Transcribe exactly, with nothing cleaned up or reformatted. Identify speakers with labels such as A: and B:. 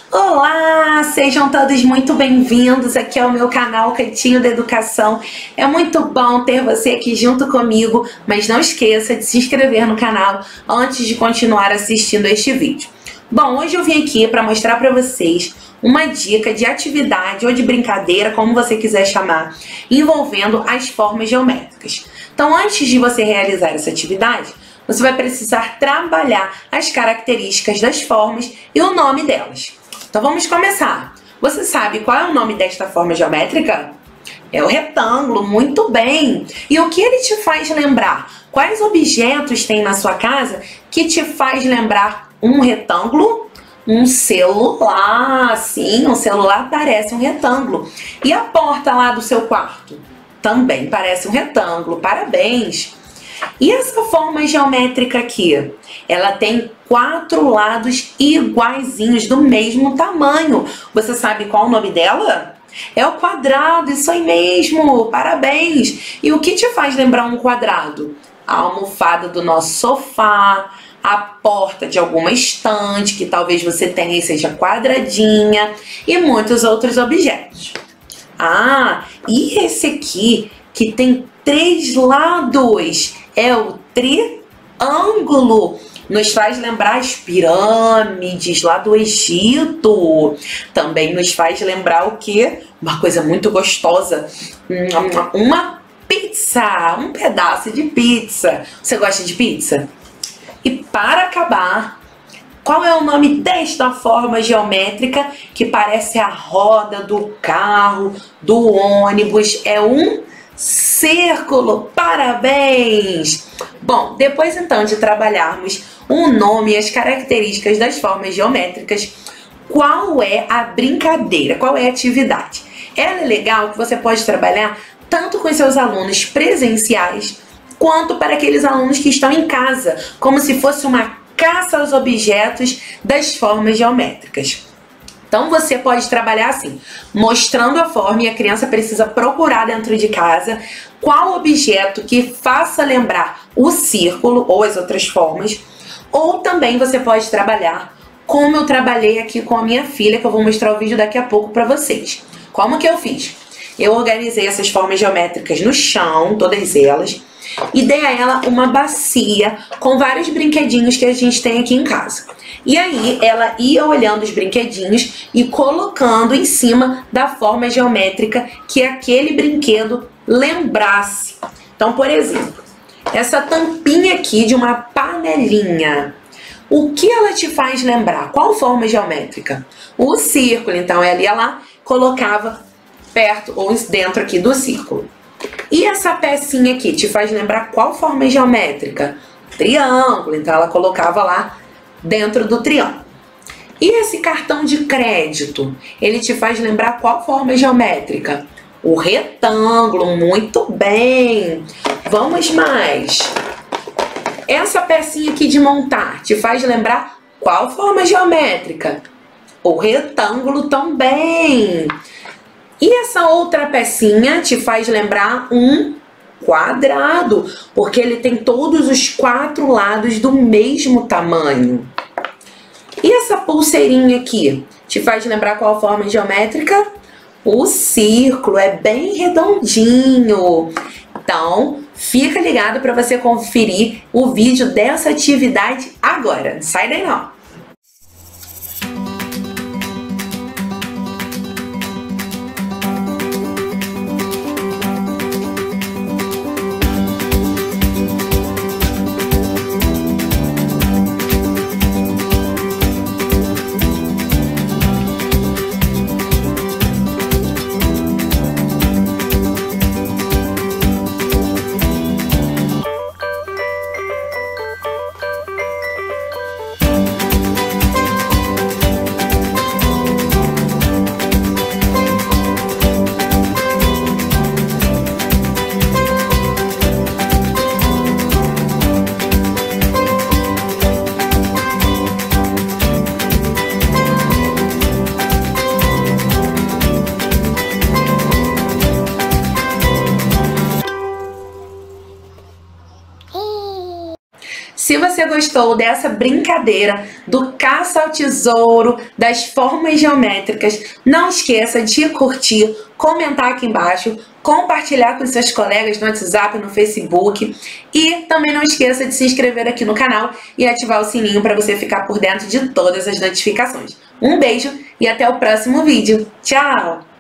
A: Olá, sejam todos muito bem-vindos aqui ao meu canal Cantinho da Educação. É muito bom ter você aqui junto comigo, mas não esqueça de se inscrever no canal antes de continuar assistindo este vídeo. Bom, hoje eu vim aqui para mostrar para vocês uma dica de atividade ou de brincadeira, como você quiser chamar, envolvendo as formas geométricas. Então, antes de você realizar essa atividade, você vai precisar trabalhar as características das formas e o nome delas. Então vamos começar. Você sabe qual é o nome desta forma geométrica? É o retângulo, muito bem. E o que ele te faz lembrar? Quais objetos tem na sua casa que te faz lembrar um retângulo? Um celular, sim, um celular parece um retângulo. E a porta lá do seu quarto? Também parece um retângulo, parabéns! E essa forma geométrica aqui? Ela tem quatro lados iguaizinhos, do mesmo tamanho. Você sabe qual o nome dela? É o quadrado, isso aí mesmo, parabéns! E o que te faz lembrar um quadrado? A almofada do nosso sofá, a porta de alguma estante que talvez você tenha e seja quadradinha, e muitos outros objetos. Ah, e esse aqui que tem três lados é o triângulo. Nos faz lembrar as pirâmides lá do Egito. Também nos faz lembrar o quê? Uma coisa muito gostosa. Uma pizza, um pedaço de pizza. Você gosta de pizza? E para acabar, qual é o nome desta forma geométrica que parece a roda do carro, do ônibus? É um círculo, parabéns! Bom, depois então de trabalharmos o nome e as características das formas geométricas, qual é a brincadeira, qual é a atividade? Ela é legal que você pode trabalhar tanto com seus alunos presenciais, quanto para aqueles alunos que estão em casa, como se fosse uma caça aos objetos das formas geométricas. Então você pode trabalhar assim, mostrando a forma, e a criança precisa procurar dentro de casa qual objeto que faça lembrar o círculo ou as outras formas. Ou também você pode trabalhar como eu trabalhei aqui com a minha filha, que eu vou mostrar o vídeo daqui a pouco para vocês. Como que eu fiz? Eu organizei essas formas geométricas no chão, todas elas, e dei a ela uma bacia com vários brinquedinhos que a gente tem aqui em casa. E aí ela ia olhando os brinquedinhos e colocando em cima da forma geométrica que aquele brinquedo lembrasse. Então, por exemplo, essa tampinha aqui de uma panelinha, o que ela te faz lembrar? Qual forma geométrica? O círculo. Então ela ia lá, colocava perto ou dentro aqui do círculo. E essa pecinha aqui te faz lembrar qual forma geométrica? Triângulo. Então ela colocava lá dentro do triângulo. E esse cartão de crédito, ele te faz lembrar qual forma geométrica? O retângulo, muito bem. Vamos mais. Essa pecinha aqui de montar te faz lembrar qual forma geométrica? O retângulo também. E essa outra pecinha te faz lembrar um quadrado, porque ele tem todos os quatro lados do mesmo tamanho. E essa pulseirinha aqui te faz lembrar qual forma geométrica? O círculo, é bem redondinho. Então, fica ligado para você conferir o vídeo dessa atividade agora. Não sai daí não. Se você gostou dessa brincadeira do caça ao tesouro, das formas geométricas, não esqueça de curtir, comentar aqui embaixo, compartilhar com seus colegas no WhatsApp, no Facebook e também não esqueça de se inscrever aqui no canal e ativar o sininho para você ficar por dentro de todas as notificações. Um beijo e até o próximo vídeo. Tchau!